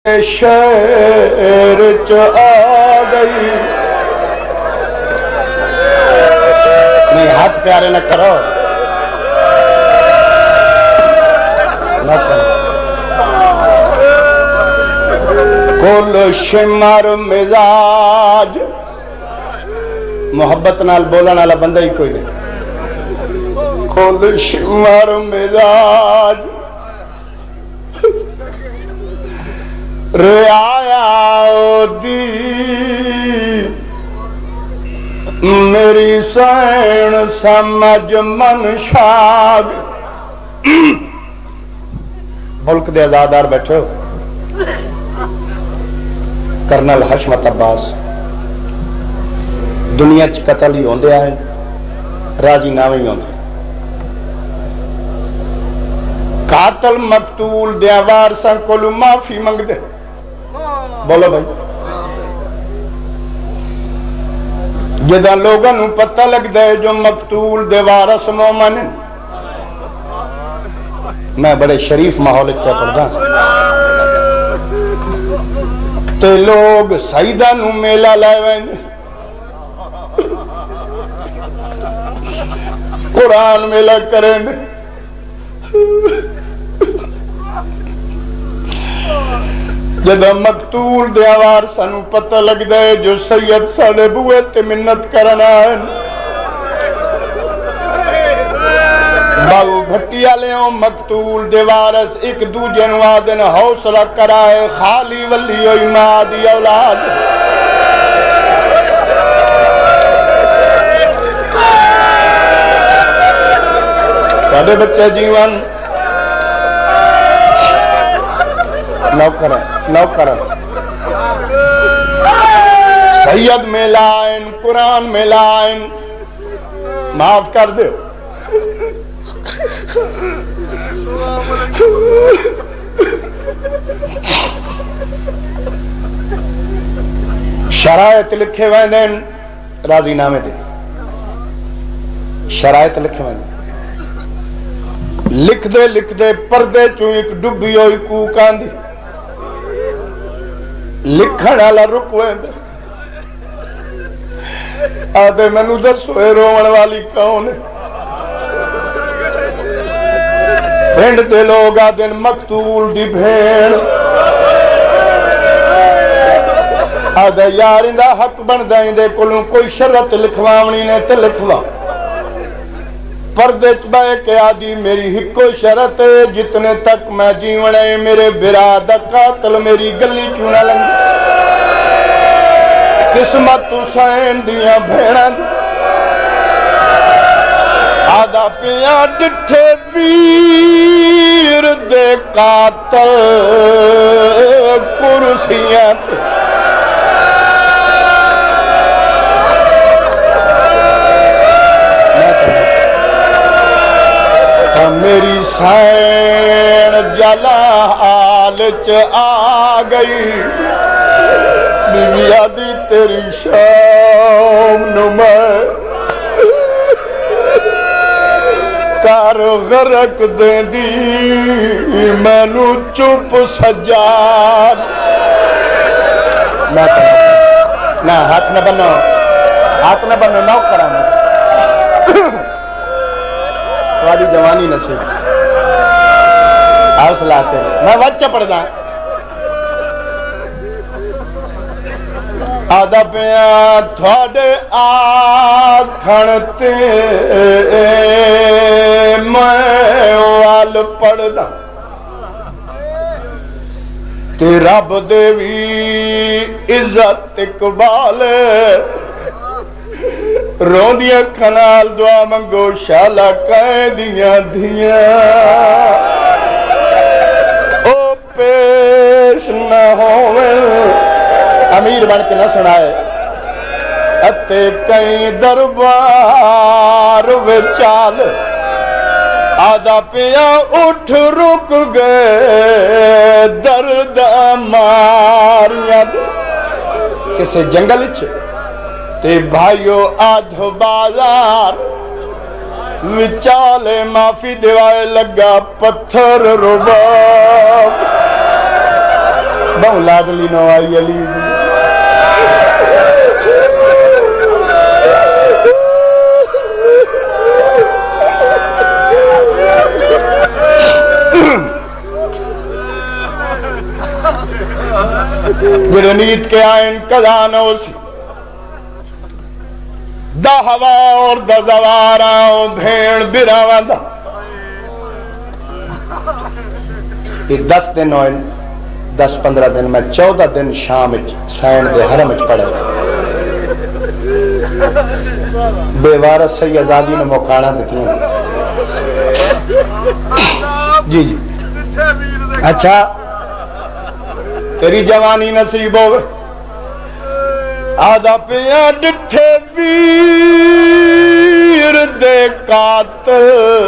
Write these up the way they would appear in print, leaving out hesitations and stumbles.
شہر چ آ گئی. نہیں ہاتھ پیارے نہ کرو نہ کرو. کل شمر مزاج محبت نال بولن والا بندہ ہی کوئی نہیں. کل شمر مزاج رعایا دی میری سین سمجھ منشا. ملک دے آزادار بیٹھے ہو. کرنل حشمت عباس دنیا چ قتل ہی ہوندے آئے راضی ناوے ہی ہوندے. قاتل مقتول دے وارثاں کولوں معافی منگ دے. بولو بھائی جداں لوگاں نوں پتہ لگدا ہے جو مقتول دے وارث مومن. میں بڑے شریف ماحول پہ پڑھدا تے لوگ سیدہ نوں میلہ لائے ویندے قرآن میلہ کریں دے. جدہ مقتول دے وارثاں نوں پتہ لگدا ہے جو سید ساڈے بوئے تے منت کرنا ہے. باو بھٹی والےوں مقتول دے وارث ایک دوجے نوں آدن حوصلہ کرائے خالی ولی ہوئی ماں دی اولاد. تھوڑے بچے جیون نوکر سید میں لائن قرآن میں لائن معاف کر دے. شرائط لکھے ویندن راضی نامے دے. شرائط لکھے ویندن لکھ دے پردے چوں ایک ڈبی ہوئی کوک آندی. لکھن والا رک ویندے آدھے مینوں دسو اے روون والی کون ہے. پنڈ دے لوگ آدھن مقتول دی بھیڑ. آدھے یار اندا حق بن دے کولوں کوئی شرط لکھواونی نے تے لکھوا. پردے چ بہ کے آدھی میری ہکو شرط جتنے تک میں جیونے میرے برا دا قاتل میری گلی کیوں نہ لنگے. قسمت حسین دیاں بھیڑاں دی آدھا پیاں ڈٹھے ویر دے قاتل کرسیاں تھے. میری سین جلال چ آ گئی بیوی آدھی تیری شام نو میں کار غرق دیں دی میں نو چپ سجاد. نہ ہاتھ نہ بنو نو کرانا تھوڑی جوانی نصیب حوصلہ آتے میں بچہ پڑھدا. آدھا پیاں تھوڑے آکھن تے میں وال پڑھدا تے رب دے وی عزت اقبال روندیاں کھنال دعا منگو شالا قیدیاں دھیاں او پیش نہ ہوئے. امیر بن کے نہ سنائے اتے کئی دربار وچال آدھا پیا اٹھ رک گئے درد ماریاں کسے جنگل چ تے بھائیو آدھ بازار وچالے معافی دیوائے لگا پتھر رباب بہو لاڈلی نو آئی علی جڑے نیت کے آئین قضا نہ ہو سی دا ہوا اور دا زواراں بھیڑ براواں دا یہ 10 دن ہوئے 10-15 دن میں 14 دن شام سین دے حرم پڑھے بے وارث سی آزادی نے موقعہ دیتی ہیں جی جی اچھا تیری جوانی نصیب ہوئے آدھا پیاں ڈٹھے ویر دے قاتل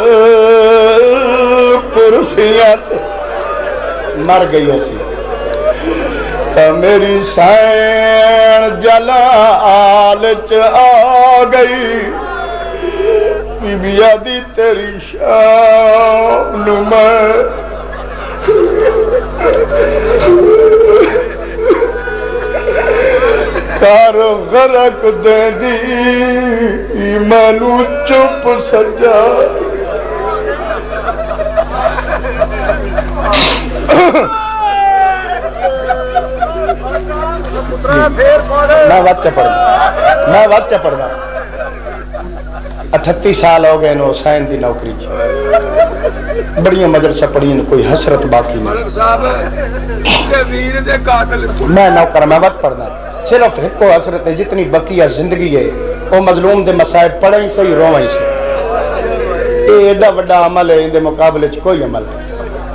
کرسیت مر گئی ایسی تو میری سین جلال چ آ گئی بی بی آدھی تیری شام میں کار غرق دے دی مینو چپ سجا میں وقت پڑھنا 38 سال ہو گئے نو حسین دی نوکری بڑی مدرسہ پڑھی کوئی حسرت باقی میں نوکر میں وقت پڑھنا صرف ایک کو حسرت ہے جتنی بقیہ زندگی ہے وہ مظلوم دے مسائب پڑھیں صحیح روائیں سے یہ ایڈا وڈا عمل ہے ان دے مقابلے چ کوئی عمل ہے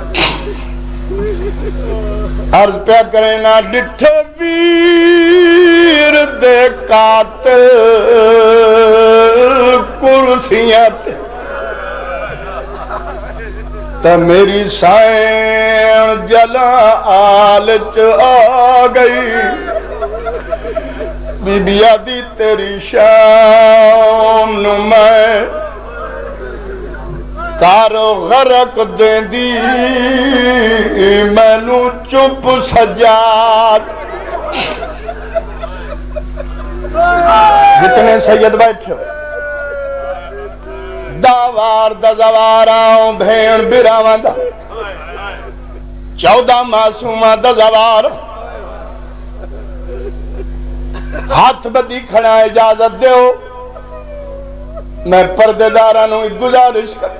عرض پیا کریں نا ڈٹھے ویر دے قاتل کرسیت تا میری سائن جلال چ آ گئی بی بی آدھی تیری شام نو میں کارو غرق دیں دی مینو چپ سجاد جتنے سید بیٹھے داوار دا زواراں بھیڑ براواں دا 14 معصومہ دا زوار ہاتھ بدی کھڑا اجازت دیو میں پردے دارانوں گزارش کر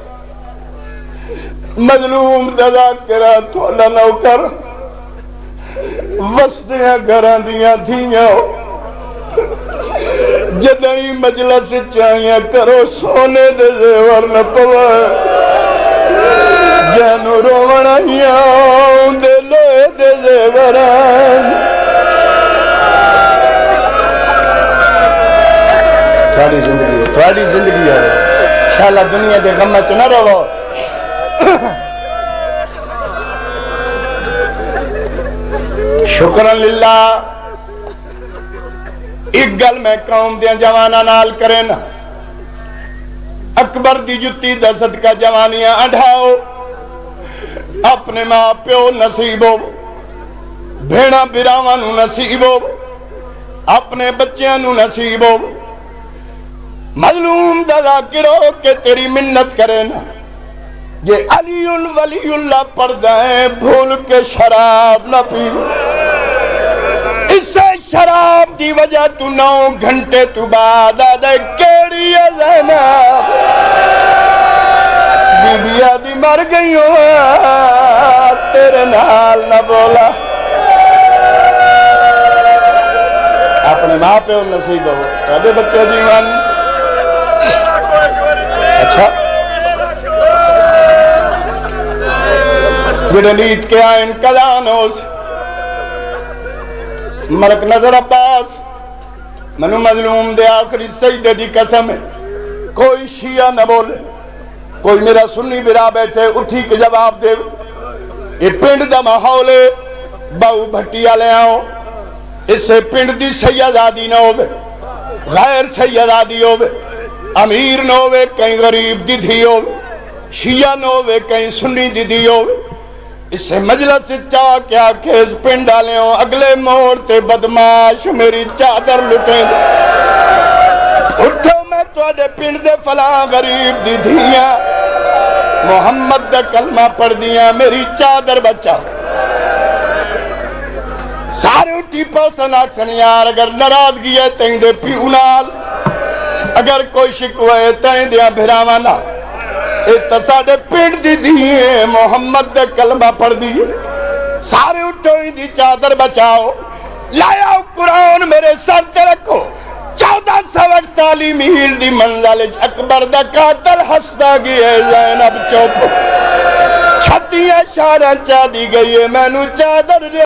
مظلوم دادا کرا تھوڑا نوکر وسدیاں گھراں دیاں دھیاں جدائی مجلس چاہیاں کرو سونے دے زیور نہ پوائے جانو روڑائیاں دے لوئے دے زیوران تھوڑی زندگی ہے شاءاللہ دنیا دے غمہ چ نہ رہو شکرن للہ ایک گل میں قوم دیا جوانا نال کریں نا اکبر دی جتی دا صدقہ جوانیاں اڑھاؤ اپنے ماں پیو نصیب ہو بھیڑا براوانو نصیب ہو اپنے بچیاں نصیب ہو مظلوم دا ذاکر ہو کہ تیری منت کرے نا یہ علی ولی اللہ پردہ ہے بھول کے شراب نہ پی اس سے شراب دی وجہ تو 9 گھنٹے تو بعد آدھے کیڑی ہے زینب بی بی آدھی مر گئی ہو تیرے نال نہ بولا اپنے ماں پہ نصیب ہو ربے بچے جیوان اچھا جڑے نیت کے آئین کلانوز ملک نظر عباس منو مظلوم دے آخری سجدے دی قسم ہے کوئی شیعہ نہ بولے کوئی میرا سنی برا بیٹھے اٹھی کے جواب دے یہ پنڈ دا ماحول ہے باؤ بھٹیا لے آؤ اس سے پنڈ دی سیدادی نہ ہوئے غیر سیدادی ہوئے امیر نہ ہوئے کہیں غریب دی دھی ہوئے شیعہ نہ ہوئے کہیں سنی دی دھی ہوئے اسے مجلس چاہ کیا کھیز پنڈ ڈالے ہوں اگلے موڑ تے بدماش میری چادر لٹیں دے اٹھو میں توڑے پنڈ دے فلاں غریب دی دھیاں محمد دا کلمہ پڑھ دیاں میری چادر بچا سارے اٹھی پوسن آکسن یار اگر ناراضگی ہے تین دے پیونال اگر کوئی شکوے تین دیا بھراوانا اتساڑے پنڈ دی دیئے محمد دے کلمہ پڑھ دیئے سارے اٹھو ہی دی چادر بچاؤ لایا قرآن میرے سر تے رکھو 1448 میل دی منزل اکبر دا قاتل ہستا گیا زینب چوپ چھتی اشارہ چاہ دی گئی ہے میں نو چادر